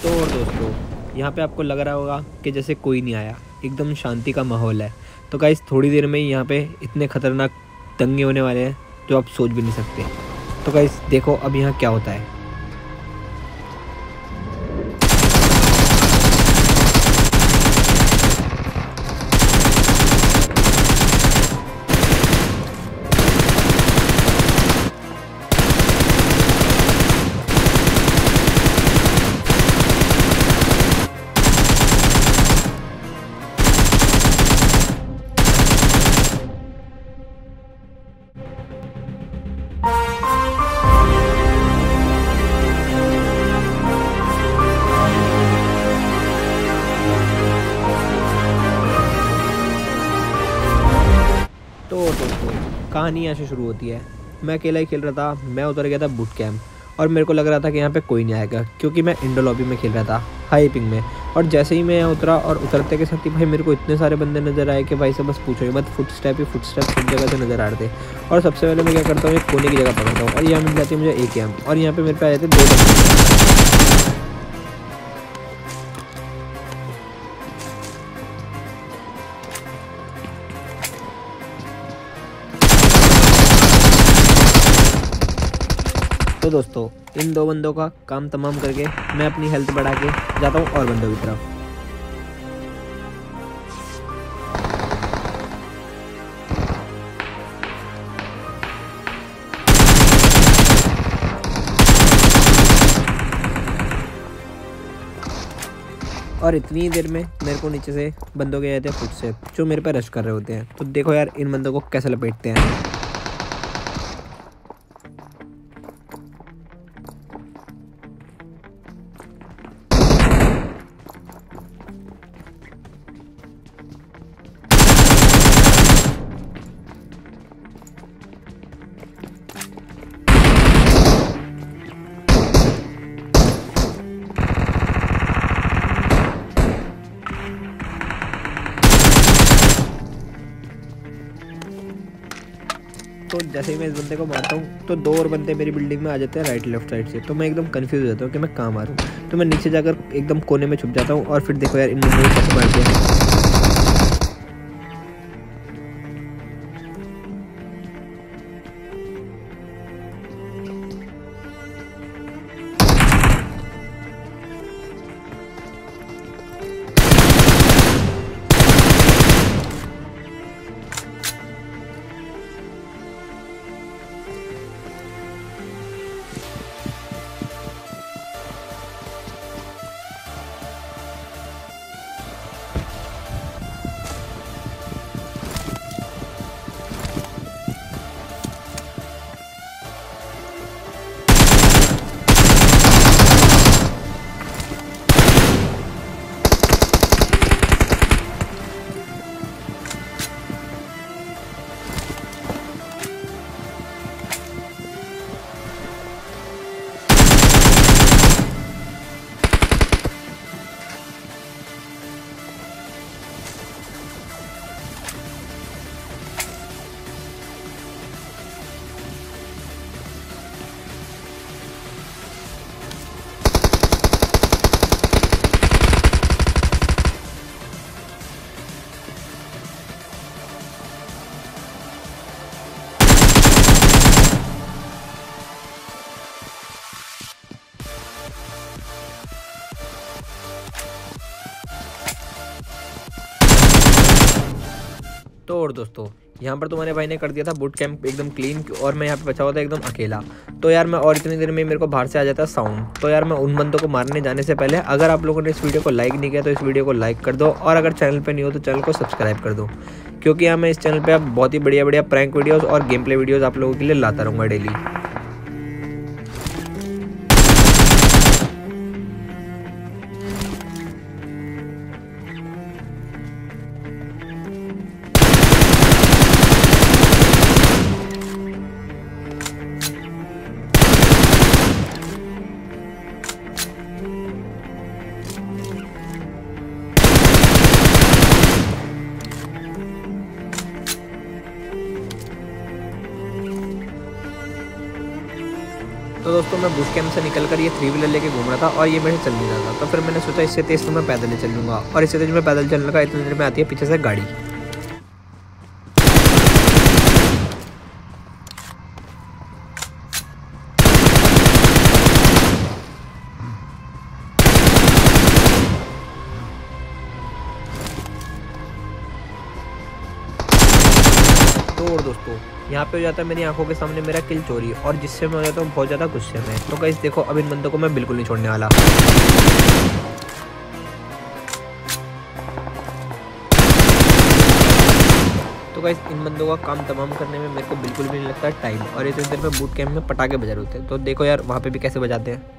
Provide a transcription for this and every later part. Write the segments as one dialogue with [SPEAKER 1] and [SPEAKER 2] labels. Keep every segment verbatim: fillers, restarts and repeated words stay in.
[SPEAKER 1] तो और दोस्तों, यहाँ पे आपको लग रहा होगा कि जैसे कोई नहीं आया, एकदम शांति का माहौल है। तो गाइस थोड़ी देर में ही यहाँ पे इतने खतरनाक दंगे होने वाले हैं जो आप सोच भी नहीं सकते। तो गाइस देखो अब यहाँ क्या होता है। तो दोस्तों कहानी यहाँ से शुरू होती है। मैं अकेला ही खेल रहा था। मैं उतर गया था बूट कैम्प और मेरे को लग रहा था कि यहाँ पे कोई नहीं आएगा, क्योंकि मैं इंडो लॉबी में खेल रहा था हाई पिंग में। और जैसे ही मैं यहाँ उतरा और उतरते के साथ ही भाई मेरे को इतने सारे बंदे नजर आए कि भाई से बस पूछो ही मत। फुट स्टेप ही फुट स्टेप सब जगह से नजर आ रहे थे। और सबसे पहले मैं क्या करता हूँ, एक कोने की जगह पकड़ता हूँ और यहाँ मिल जाती है मुझे एक एम। और यहाँ पे मेरे पे आ जाते दो बंदे। तो दोस्तों इन दो बंदों का काम तमाम करके मैं अपनी हेल्थ बढ़ा के जाता हूँ और बंदों की तरफ। और इतनी देर में मेरे को नीचे से बंदों के आते हैं फुट से, जो मेरे पे रश कर रहे होते हैं। तो देखो यार इन बंदों को कैसे लपेटते हैं। तो जैसे ही मैं इस बंदे को मारता हूँ तो दो और बंदे मेरी बिल्डिंग में आ जाते हैं राइट लेफ्ट साइड से। तो मैं एकदम कंफ्यूज हो जाता हूँ कि मैं कहाँ मारूँ। तो मैं नीचे जाकर एकदम कोने में छुप जाता हूँ और फिर देखो यार इन बंदों को कैसे मारते हैं। तो और दोस्तों यहाँ पर तुम्हारे भाई ने कर दिया था बूट कैंप एकदम क्लीन और मैं यहाँ पे बचा हुआ था एकदम अकेला। तो यार मैं और इतनी देर में मेरे को बाहर से आ जाता साउंड। तो यार मैं उन बंदों को मारने जाने से पहले अगर आप लोगों ने इस वीडियो को लाइक नहीं किया तो इस वीडियो को लाइक कर दो। और अगर चैनल पे नहीं हो तो चैनल को सब्सक्राइब कर दो, क्योंकि यहाँ मैं इस चैनल पर बहुत ही बढ़िया बढ़िया प्रैंक वीडियोज़ और गेम प्ले वीडियोज़ आप लोगों के लिए लाता रहूँगा डेली। दोस्तों मैं बूट कैंप से निकल कर ये थ्री व्हीलर लेके घूम रहा था और ये मेरे चल नहीं रहा था। तो फिर मैंने सोचा इससे तेज़ तो मैं पैदल ही चल लूँगा, और इससे तेज़ मैं पैदल चलने का इतनी देर में आती है पीछे से गाड़ी। तो और दोस्तों यहाँ पे हो जाता है मेरी आंखों के सामने मेरा किल चोरी, और जिससे मैं हो जाता हूँ बहुत ज़्यादा गुस्से में। तो गाइस देखो अब इन बंदों को मैं बिल्कुल नहीं छोड़ने वाला। तो गाइस इन बंदों का काम तमाम करने में मेरे को बिल्कुल भी नहीं लगता टाइम, और इतनी देर में बूट कैंप में पटाखे बजा रहे होते हैं। तो देखो यार वहाँ पे भी कैसे बजाते हैं।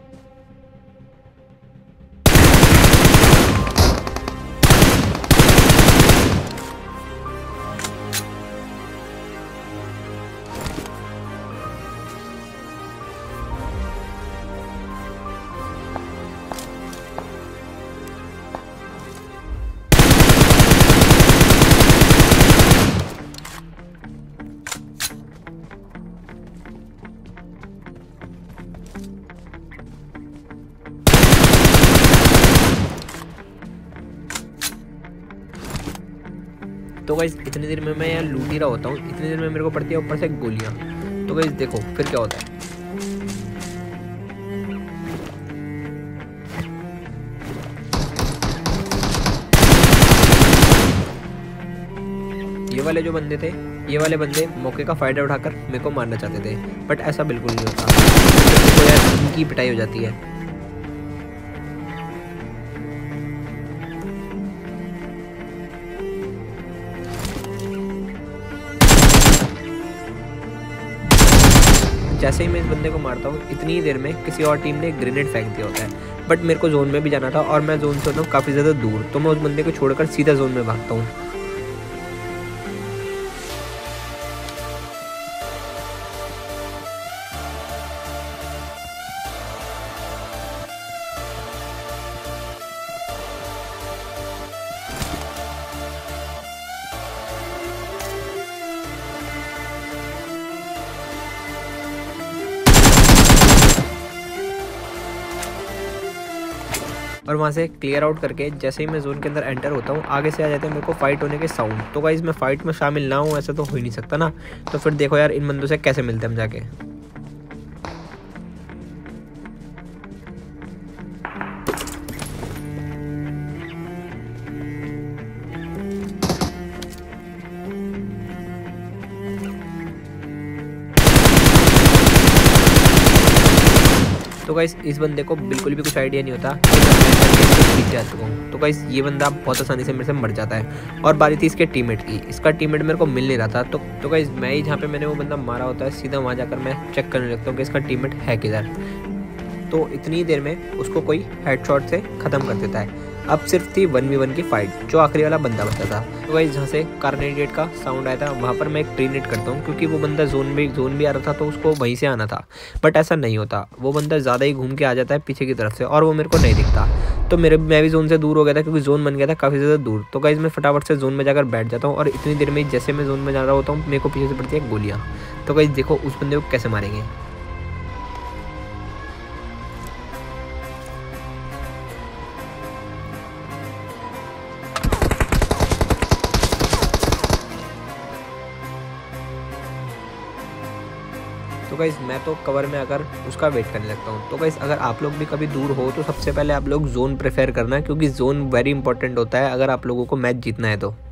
[SPEAKER 1] तो गाइस इतनी देर में मैं यहाँ लूट ही रहा होता हूँ, इतनी देर में मेरे को पड़ती है ऊपर से गोलियाँ। तो गाइस देखो फिर क्या होता है। ये वाले जो बंदे थे, ये वाले बंदे मौके का फायदा उठाकर मेरे को मारना चाहते थे, बट ऐसा बिल्कुल नहीं होता। तो यार इनकी पिटाई हो जाती है। जैसे ही मैं इस बंदे को मारता हूँ इतनी ही देर में किसी और टीम ने ग्रेनेड फेंक दिया होता है, बट मेरे को जोन में भी जाना था और मैं जोन से होता हूँ काफ़ी ज़्यादा दूर। तो मैं उस बंदे को छोड़कर सीधा जोन में भागता हूँ। और वहाँ से क्लियर आउट करके जैसे ही मैं जोन के अंदर एंटर होता हूँ आगे से आ जाते हैं मेरे को फाइट होने के साउंड। तो गाइस मैं फाइट में शामिल ना हूँ ऐसा तो हो ही नहीं सकता ना। तो फिर देखो यार इन बंदों से कैसे मिलते हैं हम जाके। तो गाइस इस बंदे को बिल्कुल भी कुछ आइडिया नहीं होता कि मैं पीछे आ चुका हूँ। तो गाइस ये बंदा बहुत आसानी से मेरे से मर जाता है, और बारी थी इसके टीममेट की। इसका टीममेट मेरे को मिल नहीं रहा था। तो तो गाइस मैं ही जहाँ पे मैंने वो बंदा मारा होता है सीधा वहाँ जाकर मैं चेक करने लगता हूँ कि इसका टीममेट है किधर। तो इतनी देर में उसको कोई हेडशॉट से ख़त्म कर देता है। अब सिर्फ थी वन वी वन की फाइट, जो आखिरी वाला बंदा बचा था। तो गाइस जहाँ से कार्नेडेट का साउंड आया था वहाँ पर मैं एक ट्रीनेट करता हूँ, क्योंकि वो बंदा जोन में जोन भी आ रहा था तो उसको वहीं से आना था। बट ऐसा नहीं होता, वो बंदा ज़्यादा ही घूम के आ जाता है पीछे की तरफ से, और वो मेरे को नहीं दिखता। तो मेरे मैं भी जोन से दूर हो गया था, क्योंकि जोन बन गया था काफ़ी ज़्यादा दूर। तो गाइस मैं फटाफट से जोन में जाकर बैठ जाता हूँ, और इतनी देर में जैसे मैं जोन में जा रहा होता हूँ मेरे को पीछे से पड़ती है गोलियाँ। तो गाइस देखो उस बंदे को कैसे मारेंगे। तो गाइस मैं तो कवर में आकर उसका वेट करने लगता हूँ। तो गाइस अगर आप लोग भी कभी दूर हो तो सबसे पहले आप लोग जोन प्रेफर करना, क्योंकि जोन वेरी इंपॉर्टेंट होता है अगर आप लोगों को मैच जीतना है तो।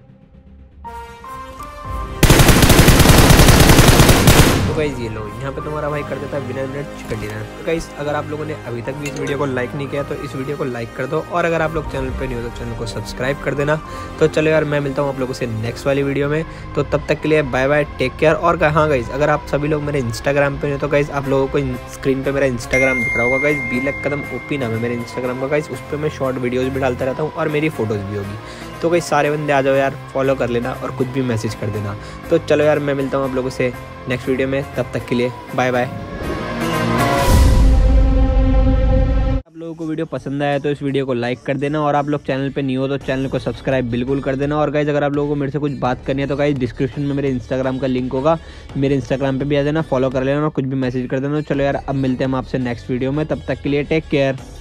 [SPEAKER 1] तो गाइस ये लो यहाँ पे तुम्हारा भाई कर देता है बिना मिनट चिकन डिनर। तो गाइस अगर आप लोगों ने अभी तक भी इस वीडियो को लाइक नहीं किया तो इस वीडियो को लाइक कर दो, और अगर आप लोग चैनल पे नहीं हो तो चैनल को सब्सक्राइब कर देना। तो चलो यार मैं मिलता हूँ आप लोगों से नेक्स्ट वाली वीडियो में। तो तब तक के लिए बाय बाय, टेक केयर। और हाँ गाइस अगर आप सभी लोग मेरे इंस्टाग्राम पे हो तो गाइस आप लोगों को स्क्रीन पे मेरा इंस्टाग्राम दिख रहा होगा गाइस, बीलक कदम ओपी नाम है मेरे इंस्टाग्राम का गाइस। उस पर मैं शॉर्ट वीडियोज़ भी डालता रहता हूँ और मेरी फोटोज़ भी होगी। तो गाइस सारे बंदे आ जाओ यार, फॉलो कर लेना और कुछ भी मैसेज कर देना। तो चलो यार मैं मिलता हूँ आप लोगों से नेक्स्ट वीडियो में, तब तक के लिए बाय बाय। आप लोगों लोगों को वीडियो पसंद आया तो इस वीडियो को लाइक कर देना, और आप लोग चैनल पे न्यू हो तो चैनल को सब्सक्राइब बिल्कुल कर देना। और गाइज अगर आप लोगों को मेरे से कुछ बात करनी है तो गाइज डिस्क्रिप्शन में मेरे इंस्टाग्राम का लिंक होगा, मेरे इंस्टाग्राम पे भी आ जाना, फॉलो कर लेना और कुछ भी मैसेज कर देना। चलो यार अब मिलते हैं हम आपसे नेक्स्ट वीडियो में, तब तक के लिए टेक केयर।